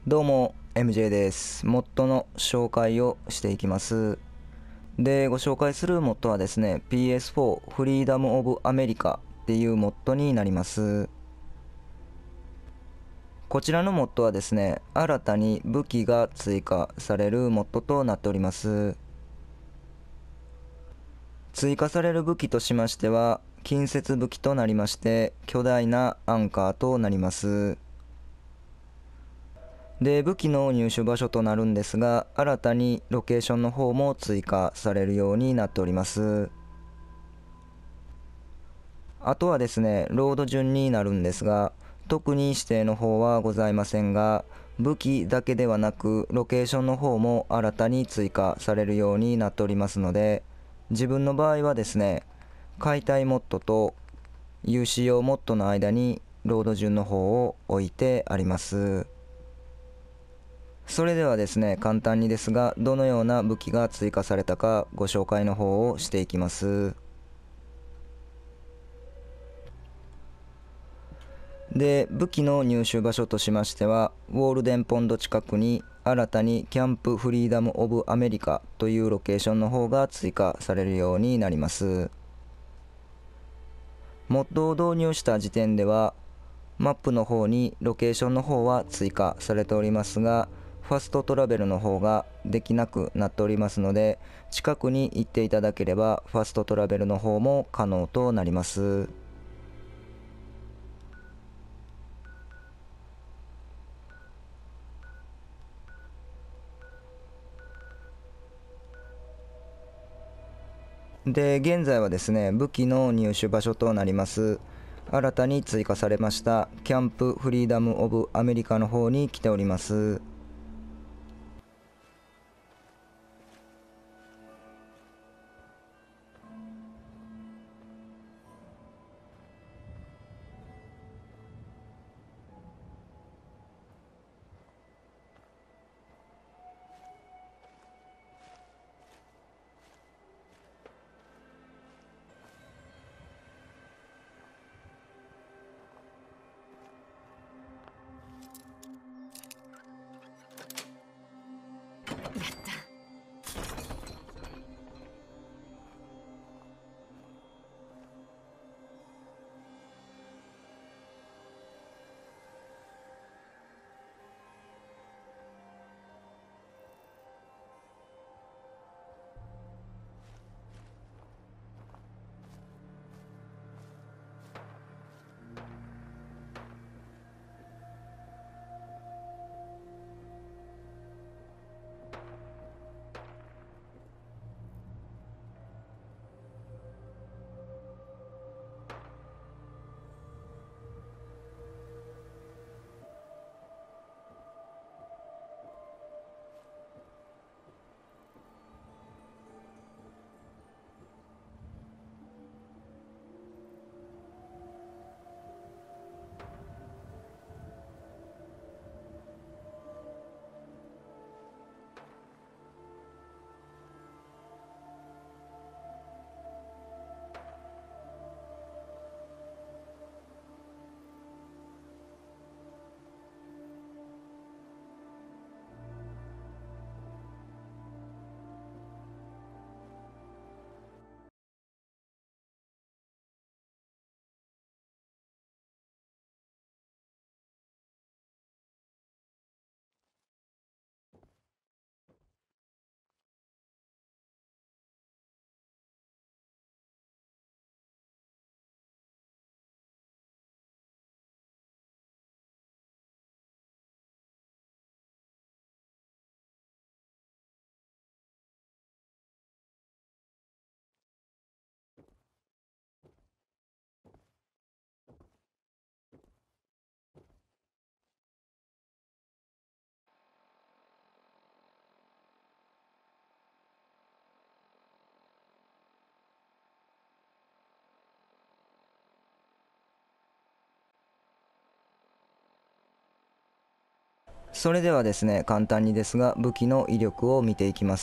どうも MJ です。モッドの紹介をしていきます。で、ご紹介するモッドはですね、PS4 フリーダムオブアメリカっていうモッドになります。こちらのモッドはですね、新たに武器が追加されるモッドとなっております。追加される武器としましては、近接武器となりまして、巨大なアンカーとなります。で、武器の入手場所となるんですが、新たにロケーションの方も追加されるようになっております。あとはですね、ロード順になるんですが、特に指定の方はございませんが、武器だけではなく、ロケーションの方も新たに追加されるようになっておりますので、自分の場合はですね、解体モッドと有使用モッドの間にロード順の方を置いてあります。それではですね、簡単にですが、どのような武器が追加されたかご紹介の方をしていきます。で、武器の入手場所としましては、ウォールデンポンド近くに新たにキャンプフリーダムオブアメリカというロケーションの方が追加されるようになります。モッドを導入した時点では、マップの方にロケーションの方は追加されておりますが、ファストトラベルの方ができなくなっておりますので、近くに行っていただければファストトラベルの方も可能となります。で、現在はですね、武器の入手場所となります。新たに追加されましたキャンプフリーダムオブアメリカの方に来ております。それではですね、簡単にですが武器の威力を見ていきます。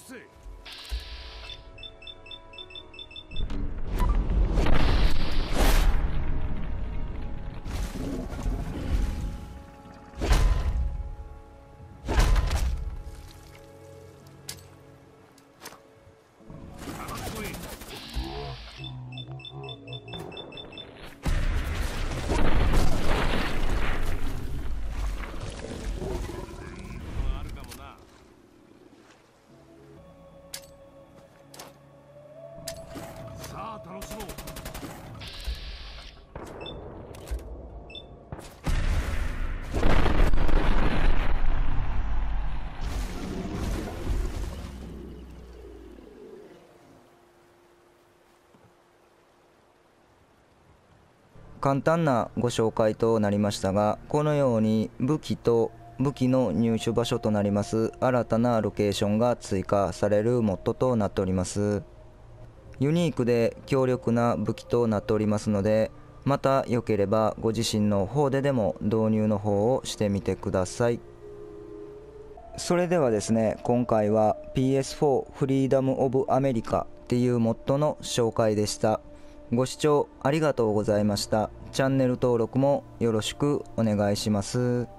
簡単なご紹介となりましたが、このように武器と武器の入手場所となります新たなロケーションが追加されるモッドとなっております。ユニークで強力な武器となっておりますので、また良ければご自身の方でも導入の方をしてみてください。それではですね、今回は PS4 フリーダムオブアメリカっていうモッドの紹介でした。ご視聴ありがとうございました。チャンネル登録もよろしくお願いします。